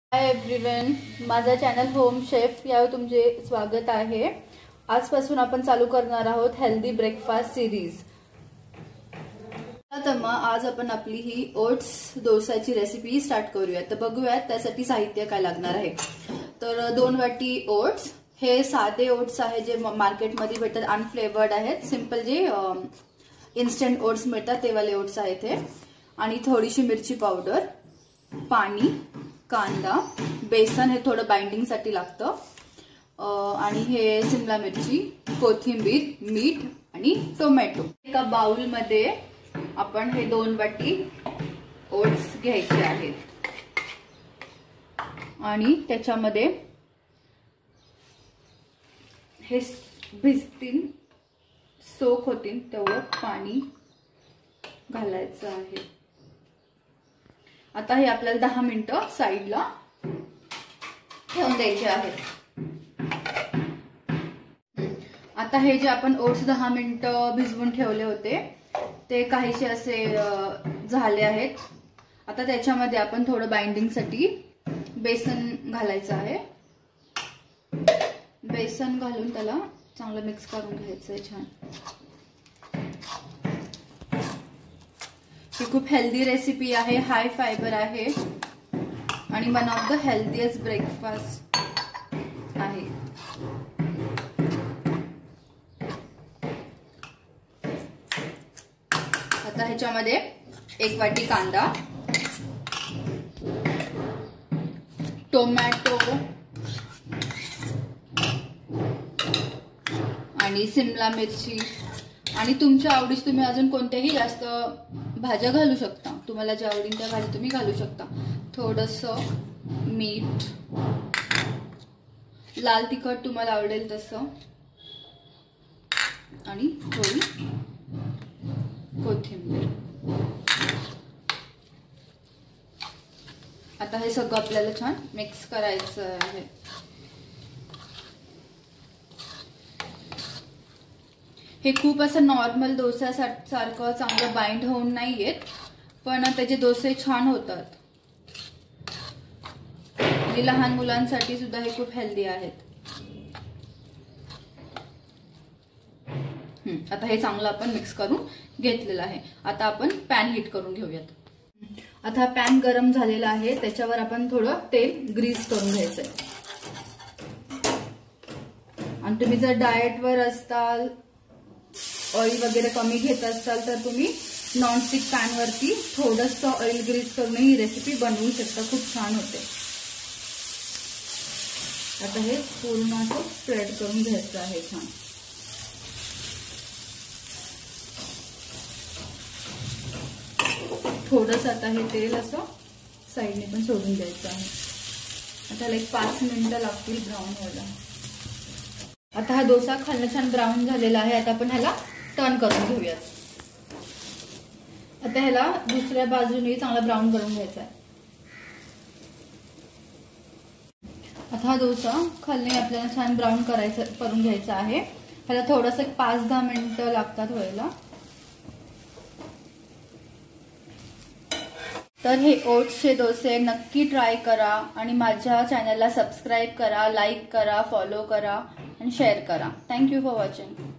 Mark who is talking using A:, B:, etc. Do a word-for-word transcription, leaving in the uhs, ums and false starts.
A: हाय everyone, माझा channel home chef यावर तुमचे स्वागत आहे। आजपासून आपण चालू करणार आहोत हेल्दी ब्रेकफास्ट सिरीज। तर मग आज आपण आपली ही ओट्स डोसाची रेसिपी स्टार्ट करूया। तर बघूयात त्यासाठी साहित्य काय लागणार आहे। तर दोन वाटी ओट्स, हे साधे ओट्स आहे जे मार्केटमध्ये भेटतात, अनफ्लेवर्ड आहेत, सिंपल जे इन्स्टंट ओट्स मिळतात ते वाले ओट्स आहेत हे। आणि थोडीशी मिरची पावडर, पाणी, कांदा, बेसन हे थोडं बाइंडिंग साठी लागतं, आणि हे शिमला मिरची, कोथिंबीर, मीठ आणि टोमॅटो। एका बाउल मध्ये आपण हे दोन वाटी ओट्स घ्यायचे आहेत आणि त्याच्यामध्ये हे भिजतील, सोक होतील तेवढं पाणी घालायचं आहे। आता हे आपल्याला दहा मिनिटं साइडला ठेवून द्यायचे आहेत। आता हे जे आपण ओट्स दहा मिनिटं भिजवून ठेवले होते ते काहीसे असे झाले आहेत। आता त्याच्यामध्ये आपण थोडं बाइंडिंग साठी बेसन घालायचं आहे। बेसन घालून त्याला चांगलं मिक्स करून घ्यायचं आहे छान। ही खूप हेल्दी रेसिपी आहे, हाय फायबर आहे आणि one of the healthiest breakfast आहे। आता ह्याच्यामध्ये एक वाटी कांदा, टोमॅटो आणि शिमला मिरची आणि तुमच्या आवडीस तुम्ही अजून कोणत्याही जास्त भाज्या घालू शकता, तुम्हाला ज्या आवडीन त्या भाज्या तुम्ही घालू शकता। थोडंसं मीठ, लाल तिखट तुम्हाला आवडेल तसं, आणि थोडी कोथिंबीर। आता हे सगळं आपल्याला छान मिक्स करायचं आहे। हे खूप असं नॉर्मल डोसा सारखं चांगलं बाइंड होऊन नाही येत, पण त्याचे डोसे छान होतात आणि लहान मुलांसाठी सुद्धा हे खूप हेल्दी आहेत। आता हे चांगलं आपण मिक्स करून घेतलेलं आहे। आता आपण पॅन हीट करून घेऊयात। आता पॅन गरम झालेला आहे, त्याच्यावर आपण थोडं तेल ग्रीस करून घ्यायचंय। आणि तुम्ही जर डाएटवर असताल, ऑइल वगैरे कमी घेत असाल तर तुम्ही नॉनस्टिक पॅन वरती थोडंसं ऑइल ग्रीस करून ही रेसिपी बनवू शकता, खूप छान होते। आता हे पूर्ण असं स्प्रेड करून घ्यायचं आहे छान। थोडंसं आता हे तेल असं साईडने पण सोडून द्यायचं आहे। आता एक पाच मिनिटं लागतील ब्राऊन व्हायला। आता हा डोसा खाल्लं छान ब्राऊन झालेला आहे। आता आपण ह्याला टर्न करून घेऊयात। आता ह्याला दुसऱ्या बाजूने चांगला ब्राऊन करून घ्यायचा आहे। आता हा डोसा खाल्ले आपल्याला छान ब्राऊन करायचं करून घ्यायचा आहे। ह्याला थोडंसं एक पाच दहा मिनिटं लागतात व्हायला। तर हे ओट्सचे डोसे नक्की ट्राय करा आणि माझ्या चॅनलला सबस्क्राईब करा, लाईक करा, फॉलो करा आणि शेअर करा। Thank you for watching.